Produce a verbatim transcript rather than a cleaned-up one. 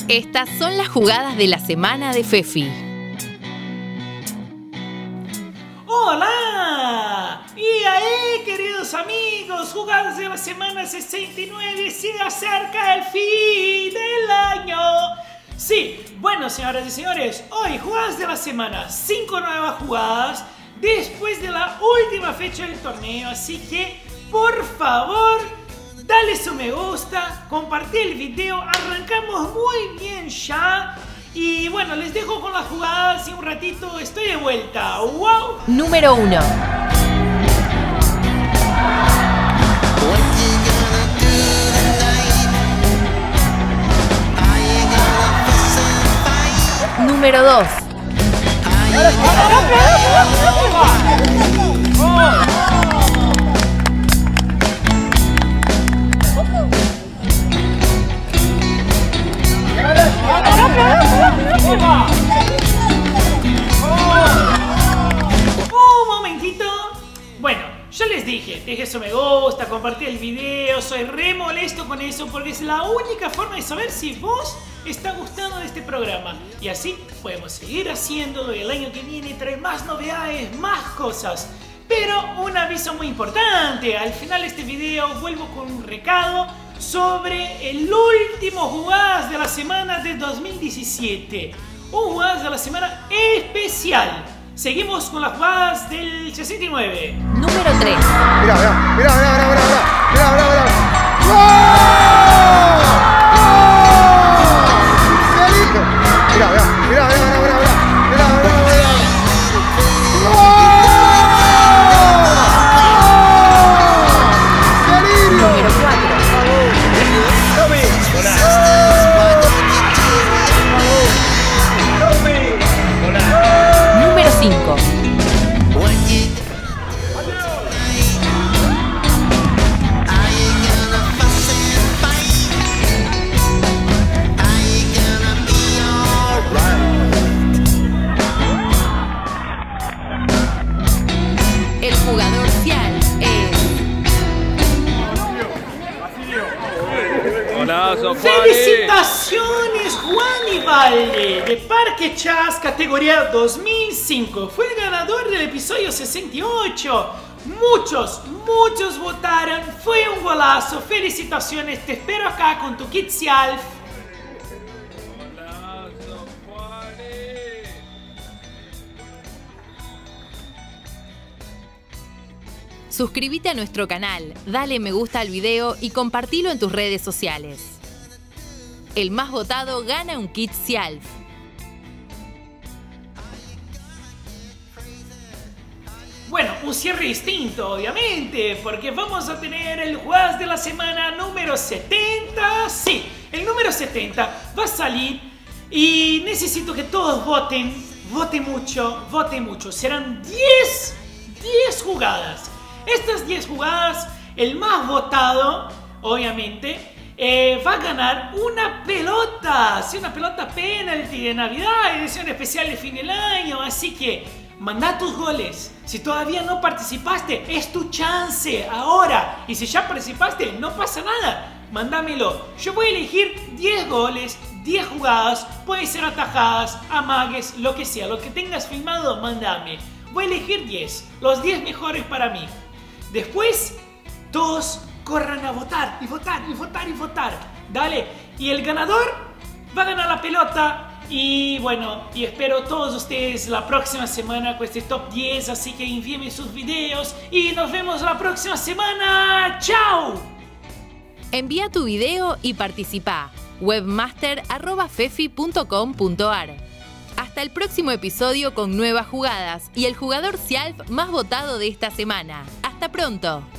Estas son las jugadas de la semana de Fefi. ¡Hola! Y ahí, queridos amigos, jugadas de la semana sesenta y nueve, se acerca el fin del año. Sí, bueno, señoras y señores, hoy jugadas de la semana, cinco nuevas jugadas después de la última fecha del torneo, así que, por favor, dale su me gusta, compartí el video, arrancamos muy bien ya. Y bueno, les dejo con las jugadas y un ratito estoy de vuelta. ¡Wow! Número uno. Número dos. Un momentito. Bueno, yo les dije, deje su me gusta, compartí el video, soy re molesto con eso porque es la única forma de saber si vos está gustando de este programa. Y así podemos seguir haciéndolo y el año que viene traer más novedades, más cosas. Pero un aviso muy importante, al final de este video vuelvo con un recado sobre el último jugadas de la semana de dos mil diecisiete. Un jugadas de la semana especial. Seguimos con las jugadas del sesenta y nueve. Número tres. Mira, mira, mira, mira, mira, mira, mira, mira, mira. ¡Qué lindo! Mira, mira, mira, mira, mira, mira, mira, mira, mira, mira. ¡Qué lindo! Número cuatro. Número cinco. El jugador cial es... Hola, Juan. ¡Felicitaciones, Juan y Valle! De Parque Chas, categoría dos mil cinco. Fue el ganador del episodio sesenta y ocho. Muchos, muchos votaron. Fue un golazo. Felicitaciones. Te espero acá con tu kit Cialf. Hola, Juan. Suscríbete a nuestro canal, dale me gusta al video y compartilo en tus redes sociales. El más votado gana un kit Cialf. Bueno, un cierre distinto, obviamente, porque vamos a tener el jugadas de la semana número setenta. Sí, el número setenta va a salir y necesito que todos voten, voten mucho, voten mucho. Serán diez, diez jugadas. Estas diez jugadas, el más votado, obviamente, eh, va a ganar una pelota. Sí, una pelota penalty de Navidad, edición especial de fin del año. Así que manda tus goles. Si todavía no participaste, es tu chance ahora. Y si ya participaste, no pasa nada. Mándamelo. Yo voy a elegir diez goles, diez jugadas. Pueden ser atajadas, amagues, lo que sea. Lo que tengas filmado, mándame. Voy a elegir diez. Los diez mejores para mí. Después, todos corran a votar, y votar, y votar, y votar. Dale. Y el ganador va a ganar la pelota. Y bueno, y espero todos ustedes la próxima semana con este top diez. Así que envíenme sus videos. Y nos vemos la próxima semana. ¡Chao! Envía tu video y participa. webmaster arroba fefi punto com punto ar. Hasta el próximo episodio con nuevas jugadas y el jugador Cialf más votado de esta semana. ¡Hasta pronto!